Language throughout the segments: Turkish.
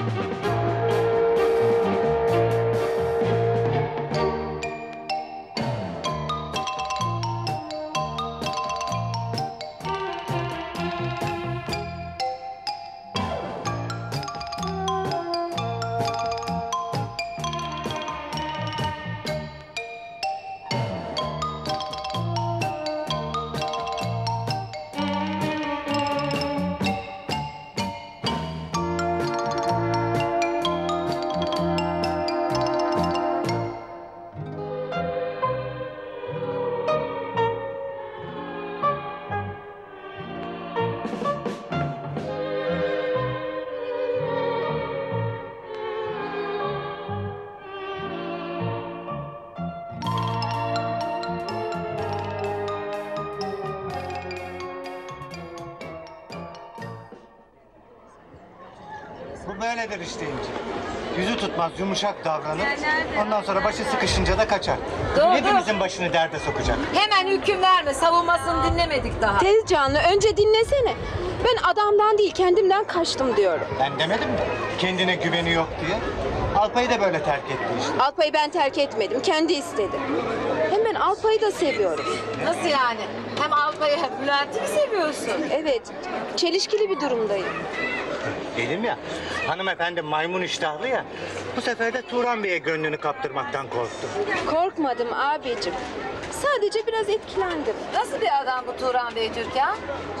Bu böyledir işte İnci. Yüzü tutmaz, yumuşak davranır. Ondan sonra başı sıkışınca da kaçar. Hepimizin başını derde sokacak. Hemen hüküm verme, savunmasını dinlemedik daha. Tezcanlı önce dinlesene. Ben adamdan değil kendimden kaçtım diyorum. Ben demedim mi? Kendine güveni yok diye. Alpay'ı da böyle terk etti işte. Alpay'ı ben terk etmedim, kendi istedi. Hem ben Alpay'ı da seviyorum. Nasıl yani? Hem Alpay'ı hem Bülent'i mi seviyorsun? Evet, çelişkili bir durumdayım. Dedim ya, hanımefendi maymun iştahlı ya. Bu sefer de Turan Bey'e gönlünü kaptırmaktan korktu. Korkmadım abicim. Sadece biraz etkilendim. Nasıl bir adam bu Turan Bey Türkan?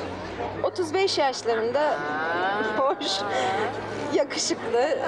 35 yaşlarında, hoş, yakışıklı,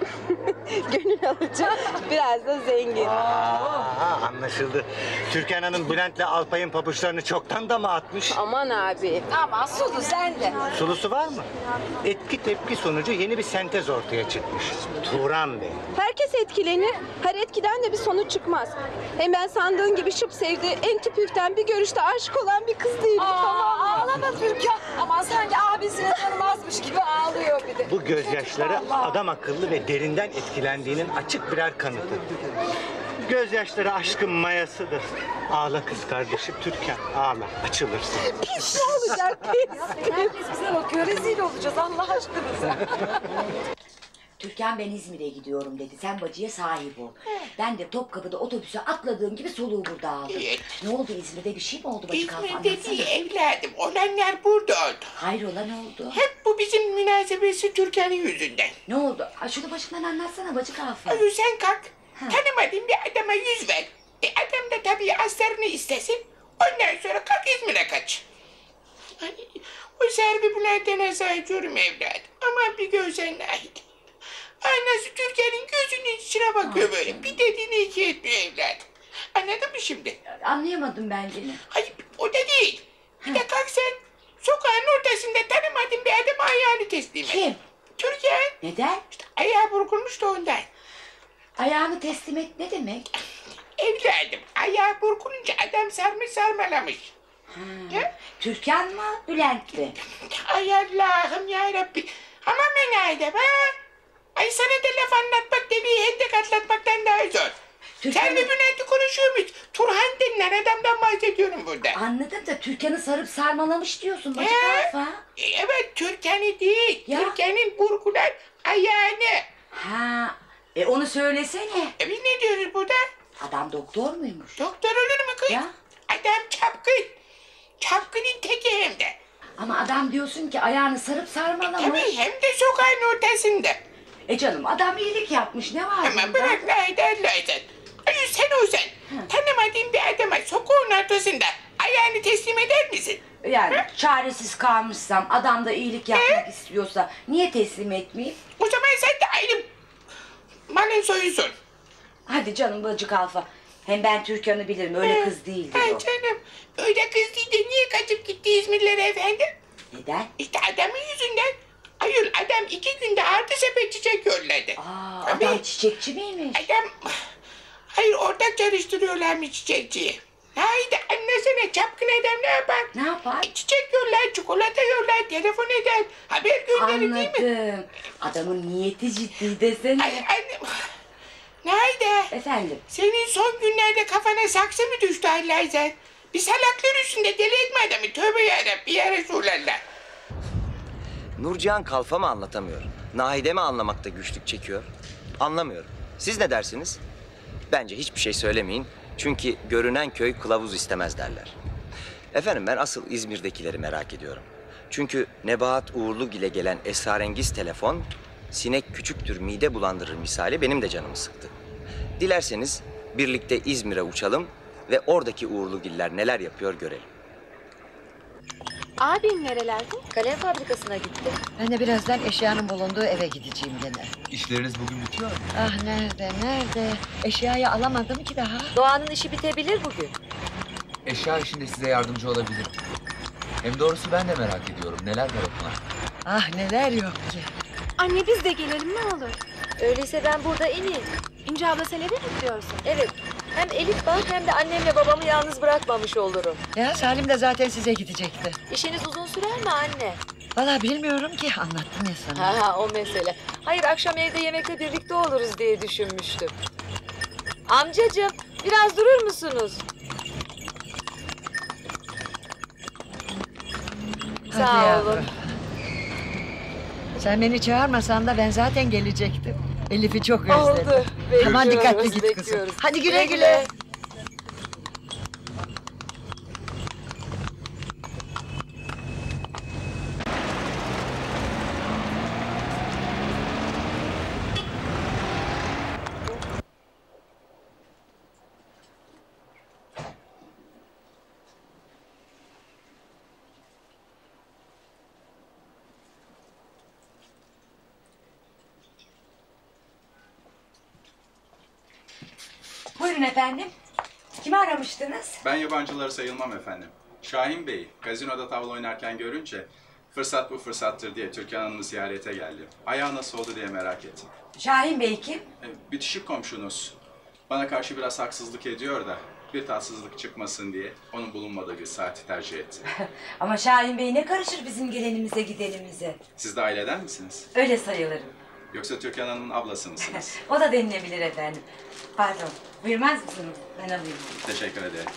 gönül alıcı, biraz da zengin. Anlaşıldı. Türkan Hanım Bülent'le Alpay'ın pabuçlarını çoktan da mı atmış? Aman abi. Aman Sulu sen de. Sulusu var mı? Etki tepki sonucu yeni bir sentez ortaya çıkmış. Turan Bey. Herkes etkilenir, her etkiden de bir sonuç çıkmaz. Hem ben sandığın gibi şıp sevdi, en tüpüften bir görüşte aşık olan bir kız değilim. Tamam. Ağlama Türkan. Aman sanki abisini tanımazmış gibi ağlıyor bir de. Bu gözyaşları adam akıllı ve derinden etkilendiğinin açık birer kanıtı. Gözyaşları aşkın mayasıdır. Ağla kız kardeşim Türkan, ağla, açılırsın. Pis ne olacak pis? Herkes bize bakıyor, rezil olacağız Allah aşkınıza. Türkan ben İzmir'e gidiyorum dedi. Sen bacıya sahip ol. Ben de Topkapı'da otobüse atladığım gibi soluğu burada aldım. Evet. Ne oldu İzmir'de bir şey mi oldu bacı kalfa İzmir'de anlatsana. değil evladım. Olanlar burada oldu. Hayrola ne oldu? Hep bu bizim münasebesi Türkan'ın yüzünden. Ne oldu? Ay şunu başından anlatsana bacı kalfa. Ay sen kalk. Tanımadığın bir adama yüz ver. Adam da tabii aslarını istesin. Ondan sonra kalk İzmir'e kaç. Ay, o serbi Bülent'e nasıl acıyorum evladım. Ama bir görsen Nahit. Anası Türkan'ın gözünün içine bakıyor böyle. Bir dediğini iki etmiyor evladım. Anladın mı şimdi? Anlayamadım ben yine. Hayır o da değil. Bir de kalk sen sokağın ortasında tanımadığın bir adama ayağını teslim et. Kim? Türkan. Neden? İşte ayağı burkulmuş da ondan. Ayağını teslim et ne demek? Evladım ayağı burkulunca adam sarmış sarmalamış. Türkan mı Bülent mi? Ay Allah'ım yarabbim. Ama menayde be. Ay sana da laf anlatmak da bir hendek atlatmaktan daha zor. Sen ve Bülent'i konuşuyor muyuz? Turhan denilen adamdan bahsediyorum burada. Anladım da Türkan'ı sarıp sarmalamış diyorsun bacı kalfa. Evet Türkan'ı değil. Ya. Türkan'ın burkulan ayağını. Ha, onu söylesene. Biz ne diyoruz burada? Adam doktor muymuş? Doktor olur mu kız? Ya. Adam çapkın. Çapkının teki hem de. Ama adam diyorsun ki ayağını sarıp sarmalamış. Tabii hem de sokağın ortasında. Canım adam iyilik yapmış ne var Ama bunda? bırak Lahiden. Ay sen olsan tanımadığın bir adama sokağın ortasında ayağını teslim eder misin? Yani çaresiz kalmışsam adam da iyilik yapmak istiyorsa niye teslim etmeyeyim? O zaman sen de aynı malın soyusun. Hadi canım bacı kalfa. Hem ben Türkan'ı bilirim öyle kız değildir Ay o. canım öyle kız değil de niye kaçıp gitti İzmirlere efendim? Neden? İşte adamın yüzünden. Ayol adam 2 günde artı sepet çiçek yolladı. Tabii. Adam çiçekçi miymiş? Adam... Hayır ortak çalıştırıyorlarmış çiçekçiyi. Haydi anlasana çapkın adam ne yapar? Ne yapar? Çiçek yollar, çikolata yollar, telefon eder, haber gönderir değil mi? Anladım. Adamın niyeti ciddi desene. Ay annem... Nerede? Efendim? Senin son günlerde kafana saksı mı düştü Allah sen? Bir salaklar üstünde deli etme adamı. Tövbe yarabbim ya Resulallah. Nurcihan Kalfa mı anlatamıyor? Nahide mi anlamakta güçlük çekiyor? Anlamıyorum. Siz ne dersiniz? Bence hiçbir şey söylemeyin. Çünkü görünen köy kılavuz istemez derler. Efendim ben asıl İzmir'dekileri merak ediyorum. Çünkü Nebahat Uğurlugil'e gelen esrarengiz telefon, sinek küçüktür mide bulandırır misali benim de canımı sıktı. Dilerseniz birlikte İzmir'e uçalım ve oradaki Uğurlugiller neler yapıyor görelim. Abim nerelerde? Kalem fabrikasına gitti. Ben de birazdan eşyanın bulunduğu eve gideceğim gene. İşleriniz bugün bitiyor mu? Ah nerede? Eşyayı alamadım ki daha. Doğan'ın işi bitebilir bugün. Eşya işinde size yardımcı olabilirim. Hem doğrusu ben de merak ediyorum. Neler var onlar? Ah neler yok ki. Anne biz de gelelim ne olur. Öyleyse ben burada ineyim. İnce abla sen eve mi gidiyorsun? Evet. Hem Elif var hem de annemle babamı yalnız bırakmamış olurum. Ya Salim de zaten size gidecekti. İşiniz uzun sürer mi anne? Vallahi bilmiyorum ki anlattım ya sana. Ha o mesele. Hayır akşam evde yemekte birlikte oluruz diye düşünmüştüm. Amcacığım biraz durur musunuz? Hadi Sağ yavrum. olun. Sen beni çağırmasan da ben zaten gelecektim. Elif'i çok özledim. Oldu. Tamam dikkatli Bekliyoruz, git kızım. bekliyoruz. Hadi güle güle. Buyurun efendim. Kimi aramıştınız? Ben yabancıları sayılmam efendim. Şahin Bey, gazinoda tavla oynarken görünce fırsat bu fırsattır diye Türkan Hanım'ı ziyarete geldi. Ayağı nasıl oldu diye merak ettim. Şahin Bey kim? Bitişik komşunuz. Bana karşı biraz haksızlık ediyor da bir tatsızlık çıkmasın diye onun bulunmadığı bir saati tercih etti. Ama Şahin Bey ne karışır bizim gelenimize gidenimize? Siz de aileden misiniz? Öyle sayılırım. Yoksa Türkan Hanım'ın ablası mısınız? O da denilebilir efendim. Pardon. Buyurmaz mısınız? Ben alayım. Teşekkür ederim.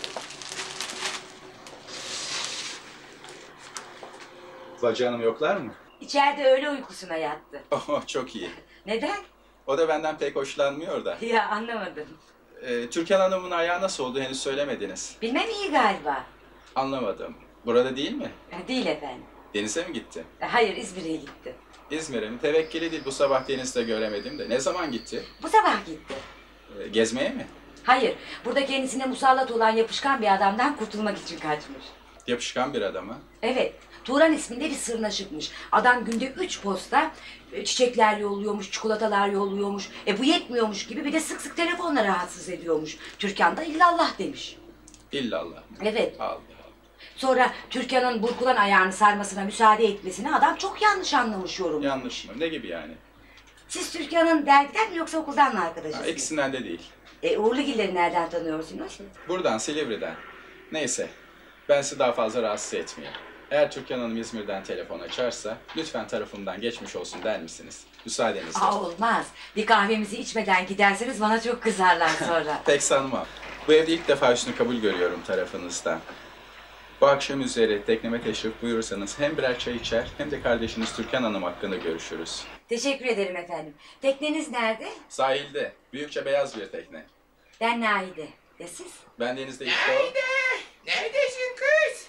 Bacı Hanım yoklar mı? İçeride öğle uykusuna yattı. Oh, çok iyi. Neden? O da benden pek hoşlanmıyor da. Ya anlamadım. Türkan Hanım'ın ayağı nasıl oldu henüz söylemediniz. Bilmem iyi galiba. Anlamadım. Burada değil mi? Değil efendim. Denize mi gitti? Hayır İzmir'e gitti. İzmir'e mi? Tevekkili değil. Bu sabah denizde göremedim de. Ne zaman gitti? Bu sabah gitti. Gezmeye mi? Hayır. Burada kendisine musallat olan yapışkan bir adamdan kurtulmak için kaçmış. Yapışkan bir adamı. Evet. Turan isminde bir sırnaşıkmış. Adam günde 3 posta çiçekler yolluyormuş, çikolatalar yolluyormuş. Bu yetmiyormuş gibi bir de sık sık telefonla rahatsız ediyormuş. Türkan da illallah demiş. İllallah. Evet. Allah. Sonra Türkan'ın burkulan ayağını sarmasına müsaade etmesini adam çok yanlış anlamış yorum. Yanlış mı? Ne gibi yani? Siz Türkan'ın dergiden mi yoksa okuldan mı arkadaşısınız? İkisinden de değil. Uğurlugilleri nereden tanıyorsunuz? Buradan, Silivri'den. Neyse. Ben sizi daha fazla rahatsız etmeyeyim. Eğer Türkan Hanım İzmir'den telefon açarsa lütfen tarafımdan geçmiş olsun der misiniz? Müsaadenizle. Olmaz. Bir kahvemizi içmeden giderseniz bana çok kızarlar sonra. Pek sanmam. Bu evde ilk defa üstünü kabul görüyorum tarafınızdan. Bu akşam üzeri tekneme teşrif buyurursanız hem birer çay içer hem de kardeşiniz Türkan Hanım hakkında görüşürüz. Teşekkür ederim efendim. Tekneniz nerede? Sahilde. Büyükçe beyaz bir tekne. Ben Nahide. Ya siz? Ben denizde ilk Nahide! Neredesin kız?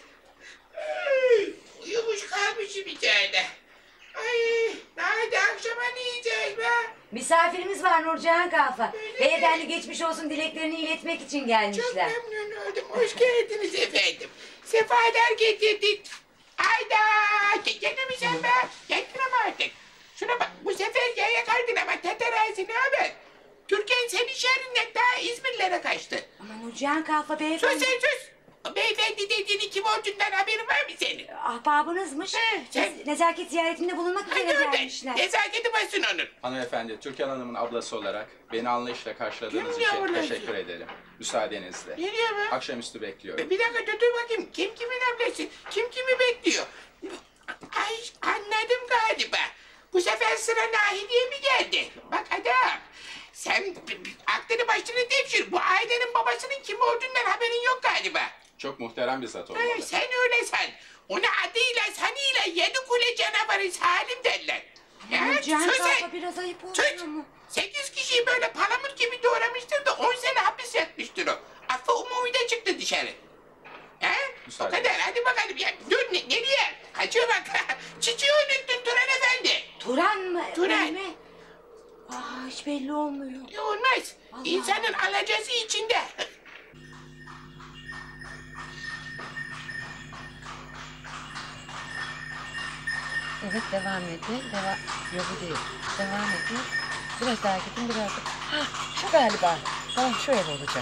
Ay, uyumuş kalmışım içeride. Ay, Nahide akşama ne yiyeceğiz be? Misafirimiz var Nurcihan Kalfa. Beyefendi geçmiş olsun dileklerini iletmek için Çok gelmişler. memnun oldum. Hoş geldiniz efendim. Sefalar getirdin. Hayda! Gene mi sen be? Geldin ama artık. Şuna bak, bu sefer yaya kardın ama teterazzi ne haber? Türkan senin şerrinden daha İzmirlere kaçtı. Ama Nurcihan Kalfa Sus beyefendi... sen sus! O beyefendi dediğini kim olduğundan haberin var mı senin? Ahbabınızmış. sen- Nezaket ziyaretinde bulunmak üzere Hadi oradan. gelmişler. Nezaketi basın onun. Hanımefendi, Türkan Hanım'ın ablası olarak beni anlayışla karşıladığınız Kim ya için orası? teşekkür ederim. Müsaadenizle. Ne diyor be? Akşamüstü bekliyorum. Bir dakika dur bakayım. Kim kimin ablası? Kim kimi bekliyor? Ay anladım galiba. Bu sefer sıra Nahide'ye mi geldi? Bak adam. Sen aklını başını devşir. Bu ailenin babasının kim olduğundan haberin yok galiba. Çok muhterem bir zat olmalı. Sen öyle san. Ona adıyla sanıyla 7 kule canavarı Salim derler. Ya Cihan söze. Kalfa biraz ayıp olmuyor mu? 8 kişiyi böyle palamut gibi doğramıştır da 10 sene hapis yatmıştır o. Affı umumi de çıktı dışarı. Ha? O kadar hadi bakalım ya. Dur nereye? Kaçıyor bak. Çiçeği unuttun Turan Efendi. Turan mı? Turan. Öyle mi? Aa, hiç belli olmuyor. Olmaz. Allah. İnsanın alacası içinde. Evet devam edin. Yok bu değil. Devam edin. Biraz daha gidin biraz daha. Ha şu galiba. Tamam şöyle olacak.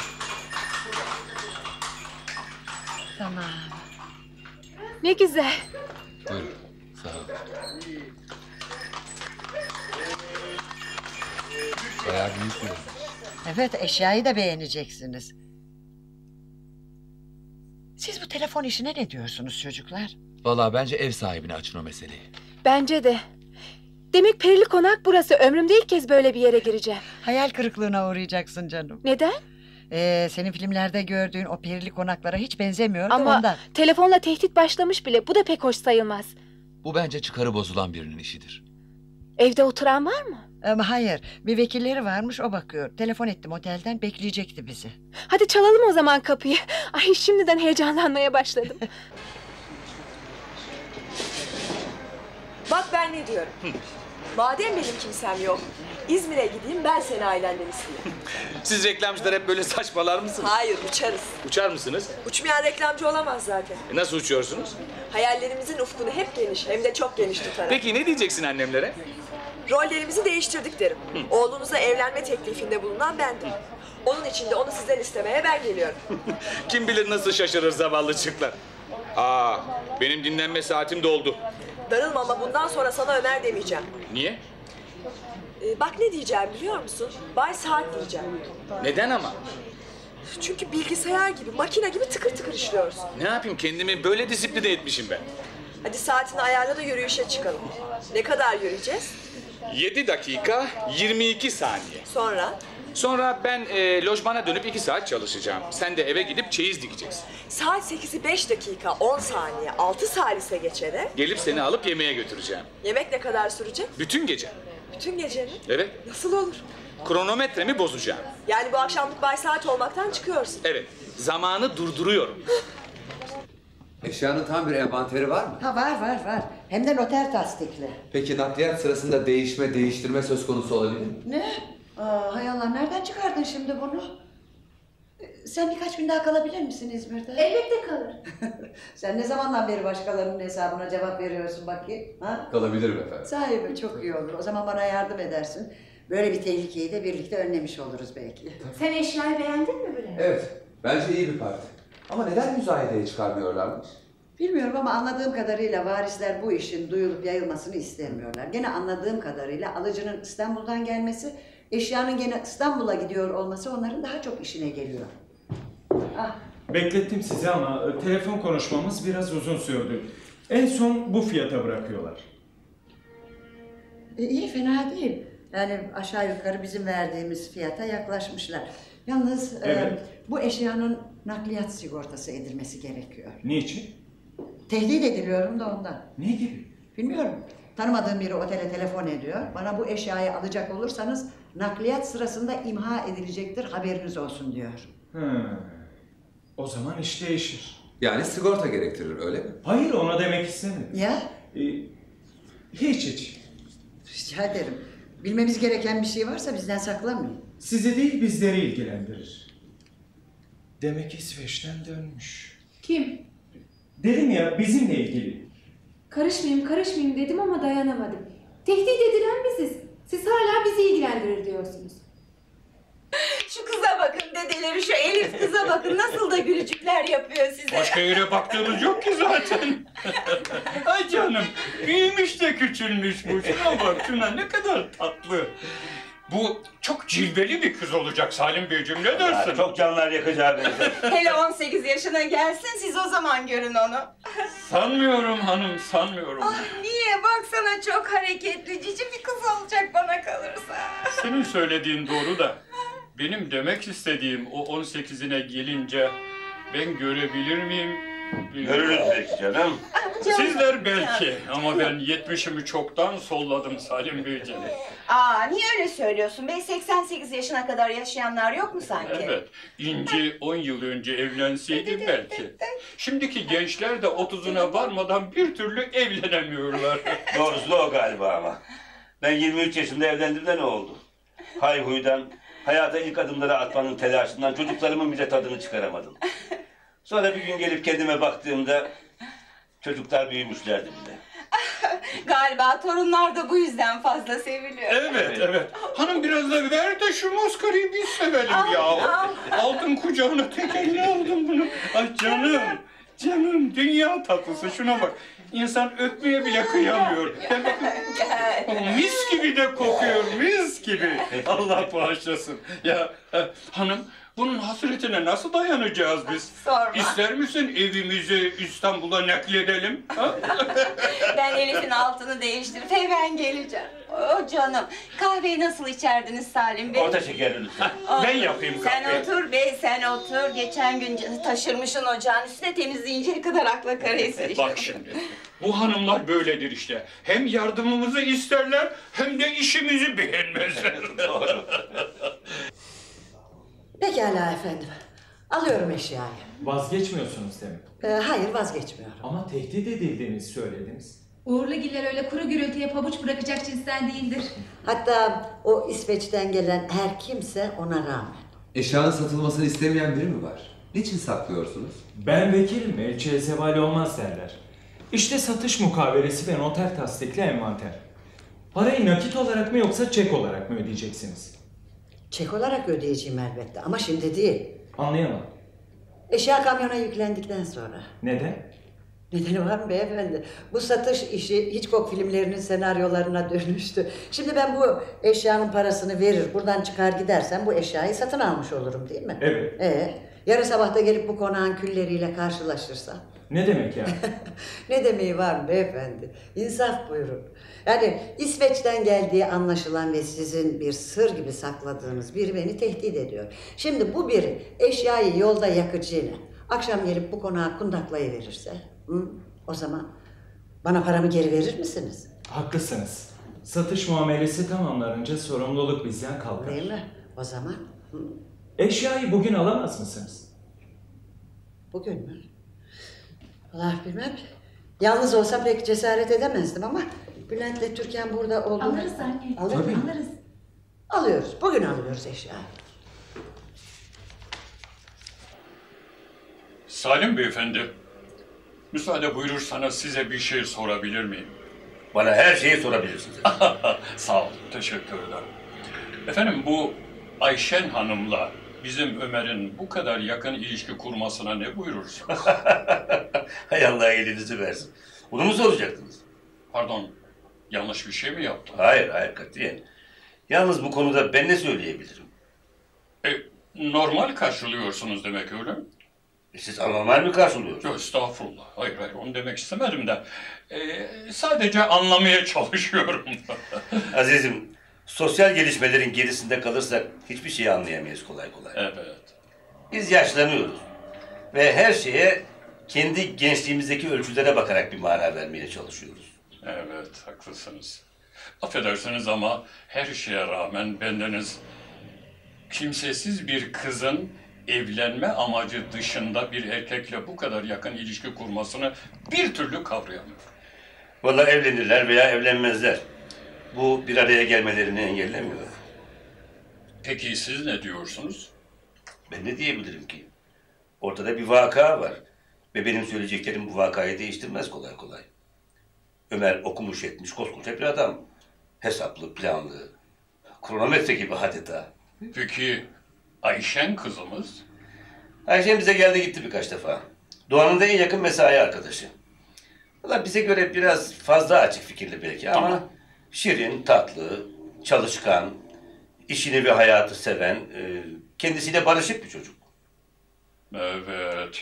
Tamam. Ne güzel. Buyurun. Sağ olun. Bayağı büyük bir ev. Evet eşyayı da beğeneceksiniz. Siz bu telefon işine ne diyorsunuz çocuklar? Vallahi bence ev sahibine açın o meseleyi. Bence de. Demek Perili Konak burası. Ömrümde ilk kez böyle bir yere gireceğim. Hayal kırıklığına uğrayacaksın canım. Neden? Senin filmlerde gördüğün o perili konaklara hiç benzemiyor da Ama ondan. telefonla tehdit başlamış bile. Bu da pek hoş sayılmaz. Bu bence çıkarı bozulan birinin işidir. Evde oturan var mı? Ama hayır, bir vekilleri varmış o bakıyor. Telefon ettim otelden bekleyecekti bizi. Hadi çalalım o zaman kapıyı. Ay şimdiden heyecanlanmaya başladım. Bak ben ne diyorum. Madem benim kimsem yok, İzmir'e gideyim ben seni ailenden isteyeyim. Siz reklamcılar hep böyle saçmalar mısınız? Hayır uçarız. Uçar mısınız? Uçmayan reklamcı olamaz zaten. Nasıl uçuyorsunuz? Hayallerimizin ufkunu hep geniş hem de çok geniş tutarak. Peki ne diyeceksin annemlere? Rollerimizi değiştirdik derim. Oğlunuza evlenme teklifinde bulunan bendim. Onun için de onu sizden istemeye ben geliyorum. Kim bilir nasıl şaşırır zavallıcıklar. Aa, benim dinlenme saatim doldu. Darılma ama bundan sonra sana Ömer demeyeceğim. Niye? Bak ne diyeceğim biliyor musun? Bay Saat diyeceğim. Neden ama? Çünkü bilgisayar gibi, makine gibi tıkır tıkır işliyorsun. Ne yapayım, kendimi böyle disipline etmişim ben. Hadi saatini ayarla da yürüyüşe çıkalım. Ne kadar yürüyeceğiz? 7 dakika 22 saniye. Sonra? Sonra ben lojmana dönüp 2 saat çalışacağım. Sen de eve gidip çeyiz dikeceksin. Saat 8'i 5 dakika 10 saniye 6 salise geçere. Gelip seni alıp yemeğe götüreceğim. Yemek ne kadar sürecek? Bütün gece. Bütün gece mi? Evet. Nasıl olur? Kronometremi bozacağım. Yani bu akşamlık Bay Saat olmaktan çıkıyorsun. Evet. Zamanı durduruyorum. Eşyanın tam bir envanteri var mı? Ha var. Hem de noter tasdikli. Peki nakliyat sırasında değiştirme söz konusu olabilir mi? Ne? Hay Allah nereden çıkardın şimdi bunu? Sen birkaç gün daha kalabilir misin İzmir'de? Elbette kalır. Sen ne zamandan beri başkalarının hesabına cevap veriyorsun bakayım? Ha? Kalabilirim efendim. Sahibi çok iyi olur. O zaman bana yardım edersin. Böyle bir tehlikeyi de birlikte önlemiş oluruz belki. Sen eşyayı beğendin mi Bülent? Evet, bence iyi bir parti. Ama neden müzayedeye çıkarmıyorlarmış? Bilmiyorum ama anladığım kadarıyla varisler bu işin duyulup yayılmasını istemiyorlar. Gene anladığım kadarıyla alıcının İstanbul'dan gelmesi, eşyanın gene İstanbul'a gidiyor olması onların daha çok işine geliyor. Ah. Beklettim sizi ama telefon konuşmamız biraz uzun sürdü. En son bu fiyata bırakıyorlar. İyi fena değil. Yani aşağı yukarı bizim verdiğimiz fiyata yaklaşmışlar. Yalnız Evet. Bu eşyanın nakliyat sigortası edilmesi gerekiyor. Niçin? Tehdit ediliyorum da ondan. Ne gibi? Bilmiyorum. Tanımadığım biri otele telefon ediyor. Bana bu eşyayı alacak olursanız nakliyat sırasında imha edilecektir, haberiniz olsun diyor. O zaman iş değişir. Yani sigorta gerektirir öyle mi? Hayır ona demek istemedim. Ya? Hiç. Rica ederim. Bilmemiz gereken bir şey varsa bizden saklamayın. Sizi değil bizleri ilgilendirir. Demek İsveç'ten dönmüş. Kim? Dedim ya bizimle ilgili. Karışmayayım dedim ama dayanamadım. Tehdit edilen biziz. Siz hala bizi ilgilendirir diyorsunuz. Şu kıza bakın dedeleri, şu Elif kıza bakın nasıl da gülücükler yapıyor size. Başka yere baktığımız yok ki zaten. Ay canım, büyümüş de küçülmüş bu. Şuna bak, şuna ne kadar tatlı. Bu çok cilveli bir kız olacak Salim Beyciğim, ne dersin? Çok canlar yakacağı benzer. Hele 18 yaşına gelsin siz o zaman görün onu. Sanmıyorum hanım, sanmıyorum. Ay niye? Baksana çok hareketli, cici bir kız olacak bana kalırsa. Senin söylediğin doğru da benim demek istediğim o 18'ine gelince ben görebilir miyim? Görürüz belki canım. Sizler belki ama ben 70'imi çoktan solladım Salim Beyciğim. Niye öyle söylüyorsun be? 88 yaşına kadar yaşayanlar yok mu sanki? Evet, İnci 10 yıl önce evlenseydi belki. Şimdiki gençler de 30'una varmadan bir türlü evlenemiyorlar. Doğrusu o galiba ama. Ben 23 yaşında evlendim de ne oldu? Hayhuydan, hayata ilk adımları atmanın telaşından çocuklarımın bile tadını çıkaramadım. Sonra bir gün gelip kendime baktığımda çocuklar büyümüşlerdi bile. Galiba torunlar da bu yüzden fazla seviliyor. Evet. Hanım biraz da ver de şu maskarayı biz sevelim ya. Aldım kucağına, tek elle aldım bunu. Ay canım, dünya tatlısı, şuna bak. İnsan öpmeye bile kıyamıyor. Gel bakın. Mis gibi de kokuyor, mis gibi. Allah bağışlasın. Ya hanım, bunun hasretine nasıl dayanacağız biz? Sorma. İster misin evimizi İstanbul'a nakledelim? Ha? Ben Elif'in altını değiştirip hemen geleceğim. Canım, kahveyi nasıl içerdiniz Salim Bey? Orta şekerli lütfen. Ben yapayım kahveyi. Sen otur bey, sen otur. Geçen gün taşırmışsın ocağın üstüne, temizleyinceye kadar akla karayısın işte. Bak şimdi, bu hanımlar böyledir işte. Hem yardımımızı isterler, hem de işimizi beğenmezler. Doğru. Pekala efendim. Alıyorum eşyayı. Vazgeçmiyorsunuz demek. Hayır, vazgeçmiyorum. Ama tehdit edildiğini söylediniz. Uğurlugiller öyle kuru gürültüye pabuç bırakacak cinsten değildir. Hatta o İsveç'ten gelen her kimse ona rağmen. Eşyanın satılmasını istemeyen biri mi var? Niçin saklıyorsunuz? Ben vekilim, elçiye zeval olmaz derler. İşte satış mukavelesi ve noter tasdikli envanter. Parayı nakit olarak mı yoksa çek olarak mı ödeyeceksiniz? Çek olarak ödeyeceğim elbette ama şimdi değil. Anlayamadım. Eşya kamyona yüklendikten sonra. Neden? Nedeni var mı beyefendi? Bu satış işi Hitchcock filmlerinin senaryolarına dönüştü. Şimdi ben bu eşyanın parasını verir, buradan çıkar gidersem bu eşyayı satın almış olurum değil mi? Evet. Yarın sabah da gelip bu konağın külleriyle karşılaşırsam. Ne demek yani? Ne demeyi var mı beyefendi? İnsaf buyurun. Yani İsveç'ten geldiği anlaşılan ve sizin bir sır gibi sakladığınız biri beni tehdit ediyor. Şimdi bu biri eşyayı yolda yakacağına akşam gelip bu konağa kundaklayıverirse, o zaman bana paramı geri verir misiniz? Haklısınız. Satış muamelesi tamamlanınca sorumluluk bizden kalkar. Değil mi? O zaman? Eşyayı bugün alamaz mısınız? Bugün mü? Allah bilmem. Yalnız olsam pek cesaret edemezdim ama Bülent'le Türkan burada oldu. Alırız anne. Alırız. Alıyoruz. Bugün alıyoruz eşyayı. Salim Beyefendi, müsaade buyurursanız size bir şey sorabilir miyim? Bana her şeyi sorabilirsiniz. Sağ olun, teşekkür ederim. Efendim bu Ayşen Hanım'la bizim Ömer'in bu kadar yakın ilişki kurmasına ne buyurursunuz? Hay Allah elinizi versin. Bunu mu soracaktınız? Pardon, yanlış bir şey mi yaptım? Hayır katiyen. Yalnız bu konuda ben ne söyleyebilirim? Normal karşılıyorsunuz demek öyle mi? Siz anormal mi karşılıyorsunuz? Yok estağfurullah. Hayır onu demek istemedim de. Sadece anlamaya çalışıyorum. Azizim, sosyal gelişmelerin gerisinde kalırsak hiçbir şeyi anlayamayız kolay kolay. Evet. Biz yaşlanıyoruz ve her şeye kendi gençliğimizdeki ölçülere bakarak bir mana vermeye çalışıyoruz. Evet, haklısınız. Affedersiniz ama her şeye rağmen bendeniz kimsesiz bir kızın evlenme amacı dışında bir erkekle bu kadar yakın ilişki kurmasını bir türlü kavrayamıyorum. Vallahi evlenirler veya evlenmezler. Bu bir araya gelmelerini engellemiyor. Peki siz ne diyorsunuz? Ben ne diyebilirim ki? Ortada bir vaka var. Ve benim söyleyeceklerim bu vakayı değiştirmez kolay kolay. Ömer okumuş etmiş koskoca bir adam. Hesaplı, planlı, kronometre gibi adeta. Peki Ayşen kızımız? Ayşen bize geldi gitti birkaç defa. Doğan'ın da en yakın mesai arkadaşı. Valla bize göre biraz fazla açık fikirli belki ama şirin, tatlı, çalışkan, işini ve hayatı seven, kendisiyle barışık bir çocuk. Evet.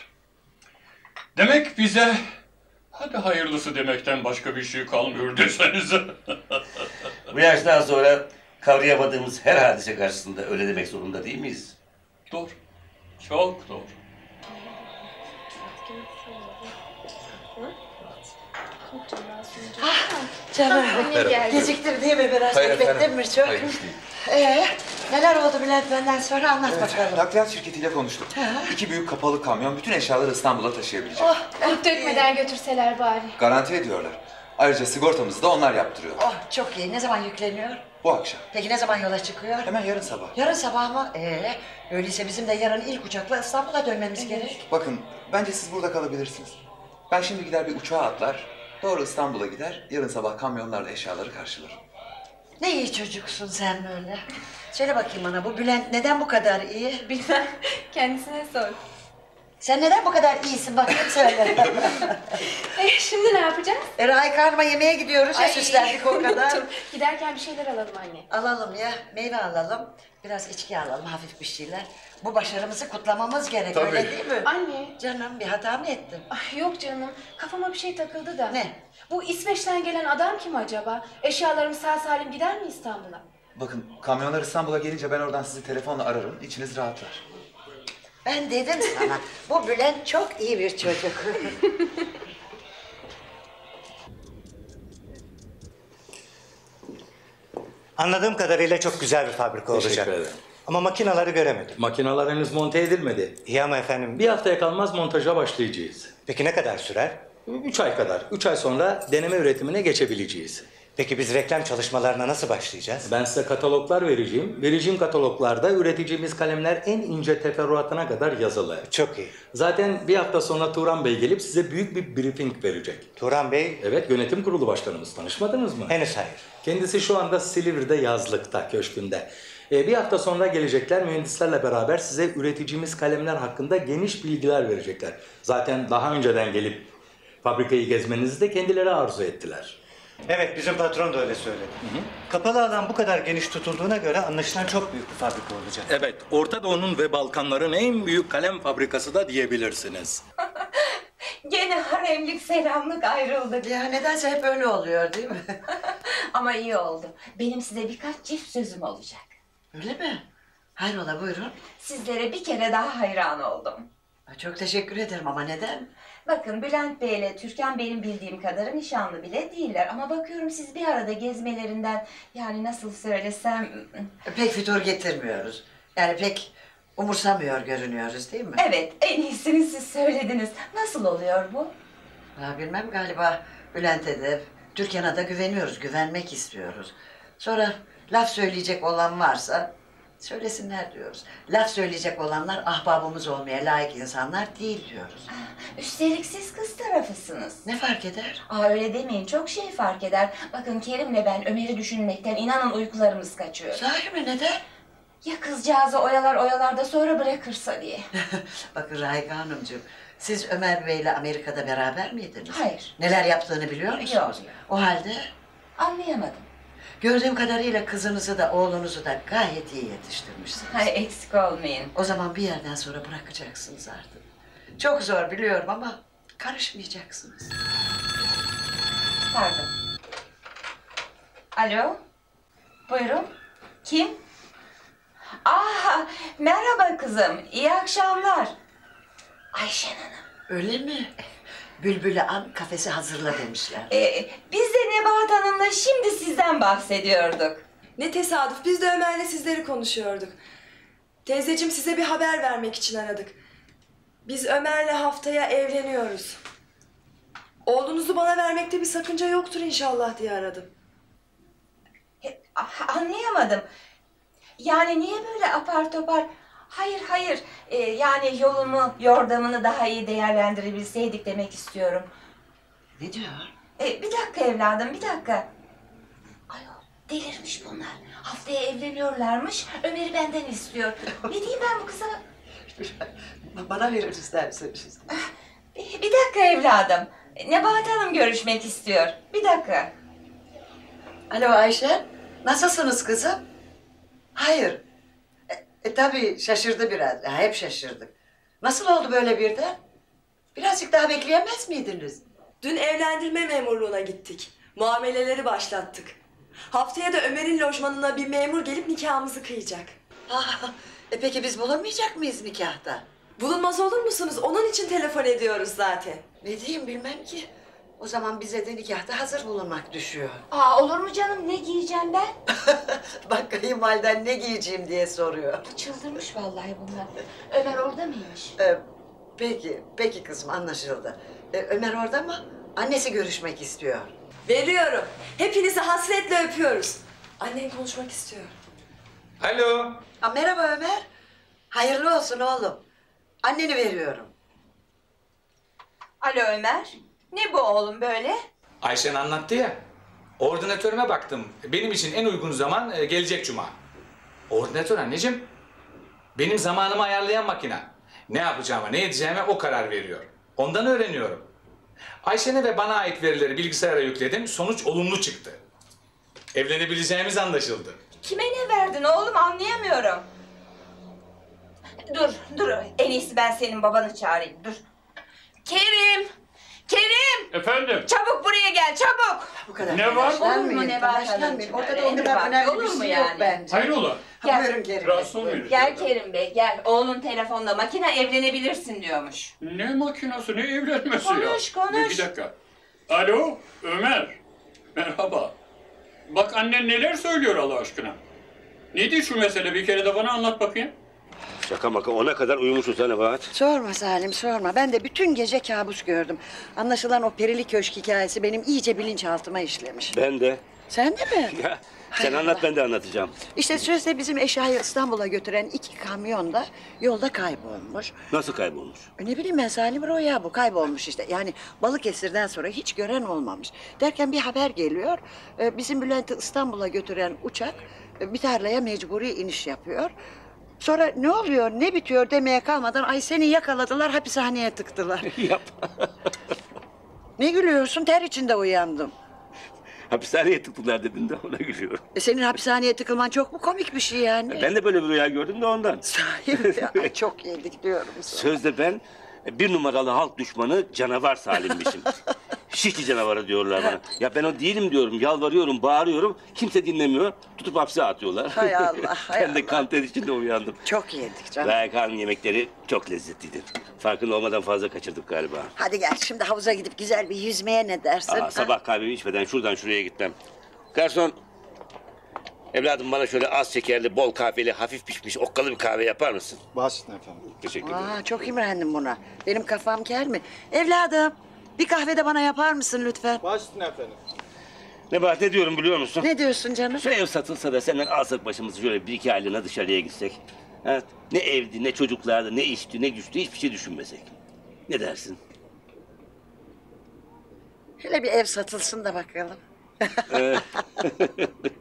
Demek bize hadi hayırlısı demekten başka bir şey kalmıyor desenize. Bu yaştan sonra kavrayamadığımız her hadise karşısında öyle demek zorunda değil miyiz? Doğru. Çok doğru. Canım, Anne geldi. geciktir değil mi biraz? Hayır efendim. Bekledin mi çok? Hayır, hiç değil. Neler oldu Bülent benden sonra anlat bakalım. Nakliyat şirketiyle konuştuk. 2 büyük kapalı kamyon bütün eşyaları İstanbul'a taşıyabilecek. Kırıp dökmeden götürseler bari. Garanti ediyorlar. Ayrıca sigortamızı da onlar yaptırıyor. Oh çok iyi. Ne zaman yükleniyor? Bu akşam. Peki ne zaman yola çıkıyor? Hemen yarın sabah. Yarın sabah mı? Öyleyse bizim de yarın ilk uçakla İstanbul'a dönmemiz gerek. Bakın, bence siz burada kalabilirsiniz. Ben şimdi gider bir uçağa atlar, doğru İstanbul'a gider, yarın sabah kamyonlarla eşyaları karşılarım. Ne iyi çocuksun sen böyle. Söyle bakayım bana, bu Bülent neden bu kadar iyi? Bilmem. Kendisine sor. Sen neden bu kadar iyisin bakayım söyle. Şimdi ne yapacağız? Raik Hanım'a yemeğe gidiyoruz ya, süslendik o kadar. Unuttum. Giderken bir şeyler alalım anne. Alalım ya, meyve alalım. Biraz içki alalım, hafif bir şeyler. Bu başarımızı kutlamamız gerek, Tabii. öyle değil mi? Anne. Canım, bir hata mı ettim? Ay yok canım. Kafama bir şey takıldı da. Ne? Bu İsveç'ten gelen adam kim acaba? Eşyalarımız sağ salim gider mi İstanbul'a? Bakın, kamyonlar İstanbul'a gelince ben oradan sizi telefonla ararım, içiniz rahatlar. Ben dedim sana, bu Bülent çok iyi bir çocuk. Anladığım kadarıyla çok güzel bir fabrika olacak. Teşekkür ederim. Ama makinaları göremedim. Makineler henüz monte edilmedi. İyi ama efendim... Bir haftaya kalmaz montaja başlayacağız. Peki ne kadar sürer? 3 ay kadar. 3 ay sonra deneme üretimine geçebileceğiz. Peki biz reklam çalışmalarına nasıl başlayacağız? Ben size kataloglar vereceğim. Vereceğim kataloglarda üreteceğimiz kalemler en ince teferruatına kadar yazılı. Çok iyi. Zaten bir hafta sonra Turan Bey gelip size büyük bir briefing verecek. Turan Bey? Evet, yönetim kurulu başkanımız. Tanışmadınız mı? Henüz hayır. Kendisi şu anda Silivri'de yazlıkta, köşkünde. Bir hafta sonra gelecekler, mühendislerle beraber size üreteceğimiz kalemler hakkında geniş bilgiler verecekler. Zaten daha önceden gelip fabrikayı gezmenizi de kendileri arzu ettiler. Evet, bizim patron da öyle söyledi. Kapalı alan bu kadar geniş tutulduğuna göre anlaşılan çok büyük bir fabrika olacak. Evet, Orta Doğu'nun ve Balkanların en büyük kalem fabrikası da diyebilirsiniz. Gene haremlik selamlık ayrıldık. Ya nedense hep öyle oluyor değil mi? Ama iyi oldu. Benim size birkaç çift sözüm olacak. Öyle mi? Hayrola buyurun. Sizlere bir kere daha hayran oldum. Çok teşekkür ederim ama neden? Bakın Bülent Bey ile Türkan benim bildiğim kadarı nişanlı bile değiller. Ama bakıyorum siz bir arada gezmelerinden, yani nasıl söylesem... Pek fütur getirmiyoruz. Yani pek umursamıyor görünüyoruz değil mi? Evet, en iyisini siz söylediniz. Nasıl oluyor bu? Ya bilmem, galiba Bülent'e de Türkan'a da güveniyoruz, güvenmek istiyoruz. Sonra laf söyleyecek olan varsa söylesinler diyoruz. Laf söyleyecek olanlar ahbabımız olmaya layık insanlar değil diyoruz. Üstelik siz kız tarafısınız. Ne fark eder? Öyle demeyin, çok şey fark eder. Bakın Kerim'le ben Ömer'i düşünmekten inanın uykularımız kaçıyor. Sahi mi, neden? Ya kızcağızı oyalar da sonra bırakırsa diye. Bakın Raika Hanımcığım, siz Ömer Bey'le Amerika'da beraber miydiniz? Hayır. Neler yaptığını biliyor musunuz? Yok. O halde? Anlayamadım. Gördüğüm kadarıyla kızınızı da oğlunuzu da gayet iyi yetiştirmişsiniz. Hay eksik olmayın. O zaman bir yerden sonra bırakacaksınız artık. Çok zor biliyorum ama karışmayacaksınız. Pardon. Alo? Buyurun. Kim? Merhaba kızım. İyi akşamlar. Ayşen Hanım. Öyle mi? Bülbül'e an kafesi hazırla demişler. Biz de Nebahat Hanım'la şimdi sizden bahsediyorduk. Ne tesadüf, biz de Ömer'le sizleri konuşuyorduk. Teyzeciğim, size bir haber vermek için aradık. Biz Ömer'le haftaya evleniyoruz. Oğlunuzu bana vermekte bir sakınca yoktur inşallah diye aradım. Anlayamadım. Yani niye böyle apar topar? Hayır. Yani yolumu, yordamını daha iyi değerlendirebilseydik demek istiyorum. Ne diyor? Bir dakika evladım, bir dakika. Ayol, delirmiş bunlar. Haftaya evleniyorlarmış, Ömer'i benden istiyor. Ne diyeyim ben bu kıza? Bana verir isterseniz. Bir dakika evladım. Nebahat Hanım görüşmek istiyor. Bir dakika. Alo Ayşe, nasılsınız kızım? Hayır. Tabii şaşırdı biraz. Hep şaşırdık. Nasıl oldu böyle birden? Birazcık daha bekleyemez miydiniz? Dün evlendirme memurluğuna gittik. Muameleleri başlattık. Haftaya da Ömer'in lojmanına bir memur gelip nikahımızı kıyacak. Peki biz bulunmayacak mıyız nikahta? Bulunmaz olur musunuz? Onun için telefon ediyoruz zaten. Ne diyeyim bilmem ki. O zaman bize de nikahta hazır bulunmak düşüyor. Aa, olur mu canım? Ne giyeceğim ben? Bak kayınvaliden ne giyeceğim diye soruyor. Çıldırmış vallahi bunlar. Ömer orada mıymış? Peki kızım, anlaşıldı. Ömer orada mı? Annesi görüşmek istiyor. Veriyorum. Hepinizi hasretle öpüyoruz. Annen konuşmak istiyor. Alo. Merhaba Ömer. Hayırlı olsun oğlum. Anneni veriyorum. Alo Ömer. Ne bu oğlum böyle? Ayşen anlattı ya. Ordinatörüme baktım. Benim için en uygun zaman gelecek cuma. Ordinatör anneciğim. Benim zamanımı ayarlayan makine. Ne yapacağıma, ne edeceğime o karar veriyor. Ondan öğreniyorum. Ayşen'e ve bana ait verileri bilgisayara yükledim. Sonuç olumlu çıktı. Evlenebileceğimiz anlaşıldı. Kime ne verdin oğlum, anlayamıyorum. Dur. En iyisi ben senin babanı çağırayım. Dur. Kerim! Efendim? Çabuk buraya gel, çabuk! Bu kadar. Ne var? Olur mu Nebahat Hanımcığım? Ortada o kadar önemli bir şey yok bence. Hayrola? Gel. Buyurun Kerim Rahatsız Bey. olmayın. Gel Kerim Bey, gel. Oğlun telefonda, makine evlenebilirsin diyormuş. Ne makinası, ne evlenmesi ya? Konuş. Bir dakika. Alo, Ömer. Merhaba. Bak annen neler söylüyor Allah aşkına. Nedir şu mesele, bir kere de bana anlat bakayım. Şaka maka ona kadar uyumuşsun sen Nebahat. Sorma Salim, sorma. Ben de bütün gece kabus gördüm. Anlaşılan o perili köşk hikayesi benim iyice bilinçaltıma işlemiş. Ben de. Sen de mi? Ya, sen anlat ben de anlatacağım. İşte sözde bizim eşyayı İstanbul'a götüren 2 kamyon da yolda kaybolmuş. Nasıl kaybolmuş? Ne bileyim ben Salim, Roya bu kaybolmuş işte. Yani Balıkesir'den sonra hiç gören olmamış. Derken bir haber geliyor. Bizim Bülent'i İstanbul'a götüren uçak bir tarlaya mecburi iniş yapıyor. Sonra ne oluyor, ne bitiyor demeye kalmadan ay seni yakaladılar, hapishaneye tıktılar. Yapma. Ne gülüyorsun? Ter içinde uyandım. Hapishaneye tıktılar dedin de ona gülüyorum. Senin hapishaneye tıkılman çok mu komik bir şey yani? Ben de böyle bir rüya gördüm de ondan. Sahi ay çok yedik diyorum sana. Sözde ben bir numaralı halk düşmanı canavar Salim'mişim. Şişli canavarı diyorlar bana. Ya ben o değilim diyorum, yalvarıyorum, bağırıyorum. Kimse dinlemiyor, tutup hapse atıyorlar. Hay Allah, hay Ben de Allah. kan ter içinde uyandım. Çok yedik canım. Layıkhan'ın yemekleri çok lezzetliydi. Farkında olmadan fazla kaçırdık galiba. Hadi gel şimdi havuza gidip güzel bir yüzmeye ne dersin? Sabah kahvemi içmeden şuradan şuraya gitmem. Garson, evladım bana şöyle az şekerli, bol kahveli, hafif pişmiş, okkalı bir kahve yapar mısın? Başüstüne efendim. Teşekkür ederim. Çok imrendim buna. Benim kafam kel mi? Evladım bir kahve de bana yapar mısın lütfen? Başüstüne efendim. Nebahat ne diyorum biliyor musun? Ne diyorsun canım? Şu ev satılsa da senden alsak başımızı şöyle 1-2 aylığına dışarıya gitsek. Ha? Ne evdi, ne çocuklardı, ne işti, ne güçtü hiçbir şey düşünmesek. Ne dersin? Hele bir ev satılsın da bakalım.